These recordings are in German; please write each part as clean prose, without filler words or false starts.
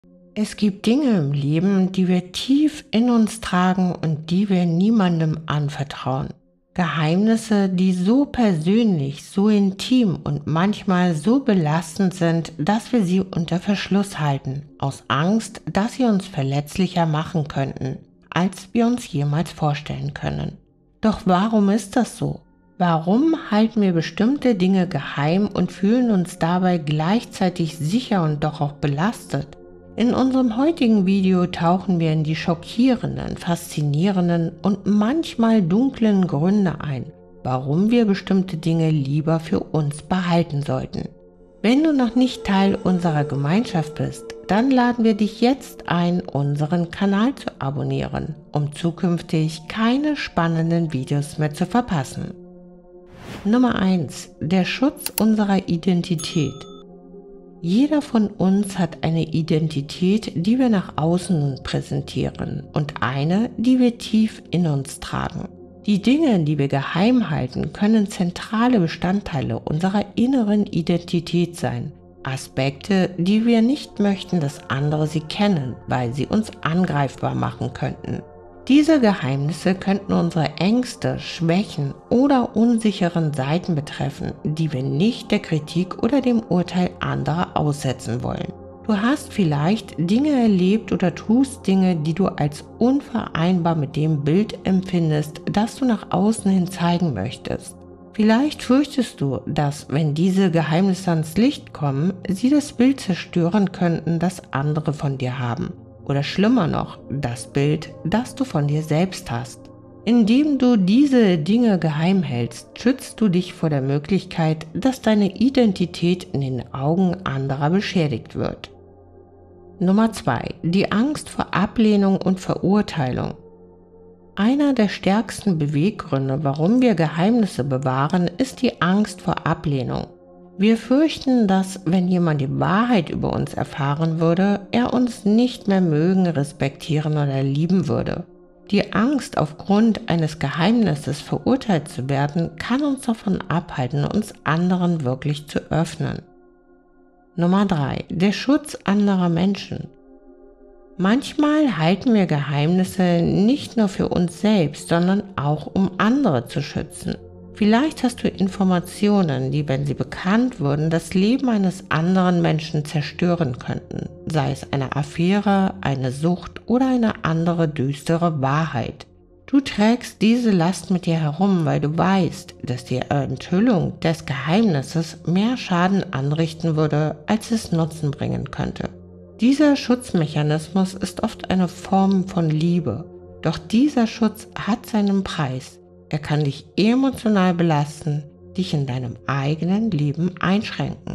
Es gibt Dinge im Leben, die wir tief in uns tragen und die wir niemandem anvertrauen. Geheimnisse, die so persönlich, so intim und manchmal so belastend sind, dass wir sie unter Verschluss halten, aus Angst, dass sie uns verletzlicher machen könnten, als wir uns jemals vorstellen können. Doch warum ist das so? Warum halten wir bestimmte Dinge geheim und fühlen uns dabei gleichzeitig sicher und doch auch belastet? In unserem heutigen Video tauchen wir in die schockierenden, faszinierenden und manchmal dunklen Gründe ein, warum wir bestimmte Dinge lieber für uns behalten sollten. Wenn du noch nicht Teil unserer Gemeinschaft bist, dann laden wir dich jetzt ein, unseren Kanal zu abonnieren, um zukünftig keine spannenden Videos mehr zu verpassen. Nummer 1. Der Schutz unserer Identität. Jeder von uns hat eine Identität, die wir nach außen präsentieren und eine, die wir tief in uns tragen. Die Dinge, die wir geheim halten, können zentrale Bestandteile unserer inneren Identität sein. Aspekte, die wir nicht möchten, dass andere sie kennen, weil sie uns angreifbar machen könnten. Diese Geheimnisse könnten unsere Ängste, Schwächen oder unsicheren Seiten betreffen, die wir nicht der Kritik oder dem Urteil anderer aussetzen wollen. Du hast vielleicht Dinge erlebt oder tust Dinge, die du als unvereinbar mit dem Bild empfindest, das du nach außen hin zeigen möchtest. Vielleicht fürchtest du, dass, wenn diese Geheimnisse ans Licht kommen, sie das Bild zerstören könnten, das andere von dir haben. Oder schlimmer noch, das Bild, das du von dir selbst hast. Indem du diese Dinge geheim hältst, schützt du dich vor der Möglichkeit, dass deine Identität in den Augen anderer beschädigt wird. Nummer 2. Die Angst vor Ablehnung und Verurteilung. Einer der stärksten Beweggründe, warum wir Geheimnisse bewahren, ist die Angst vor Ablehnung. Wir fürchten, dass, wenn jemand die Wahrheit über uns erfahren würde, er uns nicht mehr mögen, respektieren oder lieben würde. Die Angst, aufgrund eines Geheimnisses verurteilt zu werden, kann uns davon abhalten, uns anderen wirklich zu öffnen. Nummer 3. Der Schutz anderer Menschen. Manchmal halten wir Geheimnisse nicht nur für uns selbst, sondern auch um andere zu schützen. Vielleicht hast du Informationen, die, wenn sie bekannt würden, das Leben eines anderen Menschen zerstören könnten, sei es eine Affäre, eine Sucht oder eine andere düstere Wahrheit. Du trägst diese Last mit dir herum, weil du weißt, dass die Enthüllung des Geheimnisses mehr Schaden anrichten würde, als es Nutzen bringen könnte. Dieser Schutzmechanismus ist oft eine Form von Liebe, doch dieser Schutz hat seinen Preis. Er kann dich emotional belasten, dich in deinem eigenen Leben einschränken.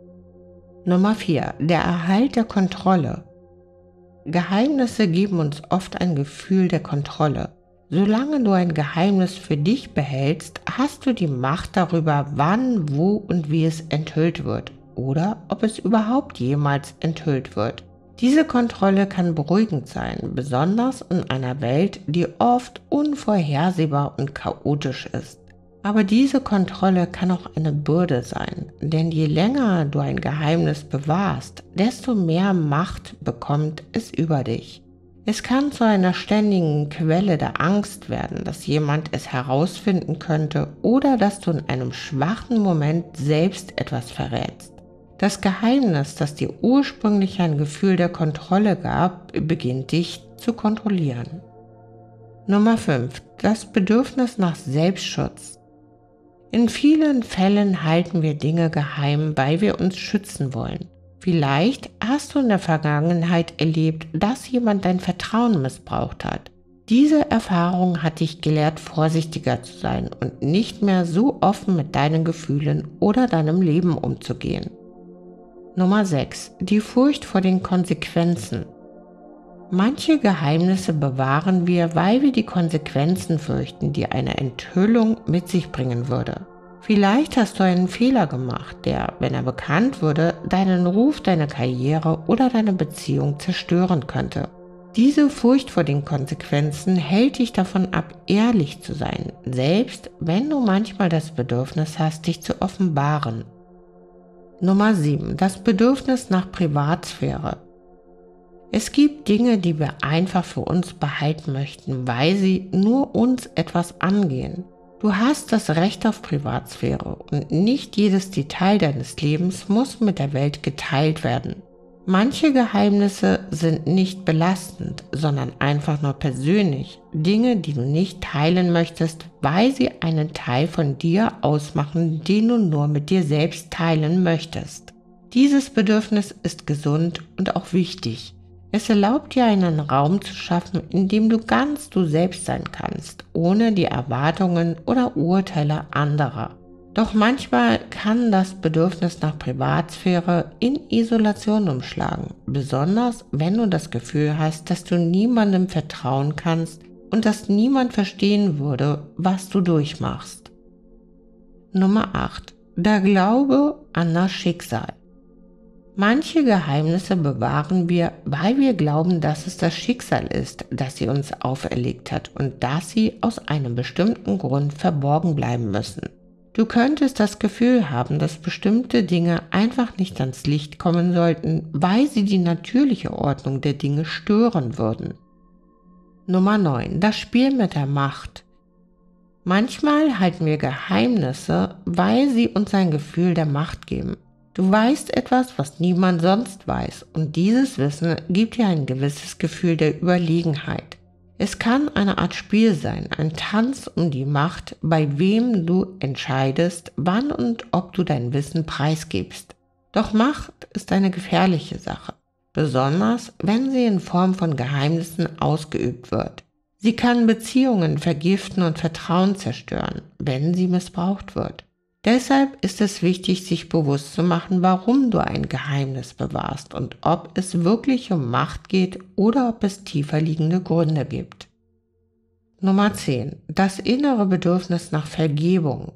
Nummer 4. Der Erhalt der Kontrolle. Geheimnisse geben uns oft ein Gefühl der Kontrolle. Solange du ein Geheimnis für dich behältst, hast du die Macht darüber, wann, wo und wie es enthüllt wird oder ob es überhaupt jemals enthüllt wird. Diese Kontrolle kann beruhigend sein, besonders in einer Welt, die oft unvorhersehbar und chaotisch ist. Aber diese Kontrolle kann auch eine Bürde sein, denn je länger du ein Geheimnis bewahrst, desto mehr Macht bekommt es über dich. Es kann zu einer ständigen Quelle der Angst werden, dass jemand es herausfinden könnte oder dass du in einem schwachen Moment selbst etwas verrätst. Das Geheimnis, das dir ursprünglich ein Gefühl der Kontrolle gab, beginnt dich zu kontrollieren. Nummer 5. Das Bedürfnis nach Selbstschutz. In vielen Fällen halten wir Dinge geheim, weil wir uns schützen wollen. Vielleicht hast du in der Vergangenheit erlebt, dass jemand dein Vertrauen missbraucht hat. Diese Erfahrung hat dich gelehrt, vorsichtiger zu sein und nicht mehr so offen mit deinen Gefühlen oder deinem Leben umzugehen. Nummer 6. Die Furcht vor den Konsequenzen. Manche Geheimnisse bewahren wir, weil wir die Konsequenzen fürchten, die eine Enthüllung mit sich bringen würde. Vielleicht hast du einen Fehler gemacht, der, wenn er bekannt würde, deinen Ruf, deine Karriere oder deine Beziehung zerstören könnte. Diese Furcht vor den Konsequenzen hält dich davon ab, ehrlich zu sein, selbst wenn du manchmal das Bedürfnis hast, dich zu offenbaren. Nummer 7. Das Bedürfnis nach Privatsphäre. Es gibt Dinge, die wir einfach für uns behalten möchten, weil sie nur uns etwas angehen. Du hast das Recht auf Privatsphäre und nicht jedes Detail deines Lebens muss mit der Welt geteilt werden. Manche Geheimnisse sind nicht belastend, sondern einfach nur persönlich. Dinge, die du nicht teilen möchtest, weil sie einen Teil von dir ausmachen, den du nur mit dir selbst teilen möchtest. Dieses Bedürfnis ist gesund und auch wichtig. Es erlaubt dir einen Raum zu schaffen, in dem du ganz du selbst sein kannst, ohne die Erwartungen oder Urteile anderer. Doch manchmal kann das Bedürfnis nach Privatsphäre in Isolation umschlagen, besonders wenn du das Gefühl hast, dass du niemandem vertrauen kannst und dass niemand verstehen würde, was du durchmachst. Nummer 8. Der Glaube an das Schicksal. Manche Geheimnisse bewahren wir, weil wir glauben, dass es das Schicksal ist, das sie uns auferlegt hat und dass sie aus einem bestimmten Grund verborgen bleiben müssen. Du könntest das Gefühl haben, dass bestimmte Dinge einfach nicht ans Licht kommen sollten, weil sie die natürliche Ordnung der Dinge stören würden. Nummer 9. Das Spiel mit der Macht. Manchmal halten wir Geheimnisse, weil sie uns ein Gefühl der Macht geben. Du weißt etwas, was niemand sonst weiß, und dieses Wissen gibt dir ein gewisses Gefühl der Überlegenheit. Es kann eine Art Spiel sein, ein Tanz um die Macht, bei wem du entscheidest, wann und ob du dein Wissen preisgibst. Doch Macht ist eine gefährliche Sache, besonders wenn sie in Form von Geheimnissen ausgeübt wird. Sie kann Beziehungen vergiften und Vertrauen zerstören, wenn sie missbraucht wird. Deshalb ist es wichtig, sich bewusst zu machen, warum du ein Geheimnis bewahrst und ob es wirklich um Macht geht oder ob es tiefer liegende Gründe gibt. Nummer 10. Das innere Bedürfnis nach Vergebung.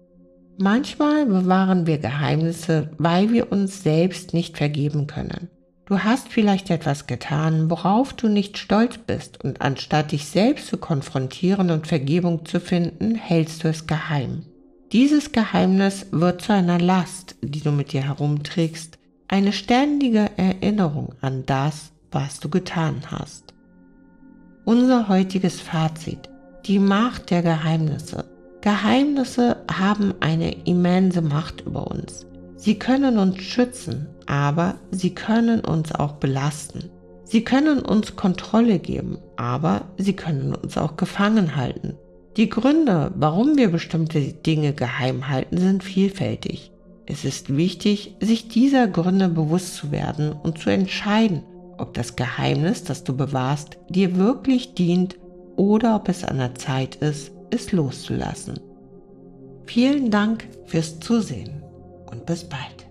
Manchmal bewahren wir Geheimnisse, weil wir uns selbst nicht vergeben können. Du hast vielleicht etwas getan, worauf du nicht stolz bist, und anstatt dich selbst zu konfrontieren und Vergebung zu finden, hältst du es geheim. Dieses Geheimnis wird zu einer Last, die du mit dir herumträgst, eine ständige Erinnerung an das, was du getan hast. Unser heutiges Fazit: Die Macht der Geheimnisse. Geheimnisse haben eine immense Macht über uns. Sie können uns schützen, aber sie können uns auch belasten. Sie können uns Kontrolle geben, aber sie können uns auch gefangen halten. Die Gründe, warum wir bestimmte Dinge geheim halten, sind vielfältig. Es ist wichtig, sich dieser Gründe bewusst zu werden und zu entscheiden, ob das Geheimnis, das du bewahrst, dir wirklich dient oder ob es an der Zeit ist, es loszulassen. Vielen Dank fürs Zusehen und bis bald.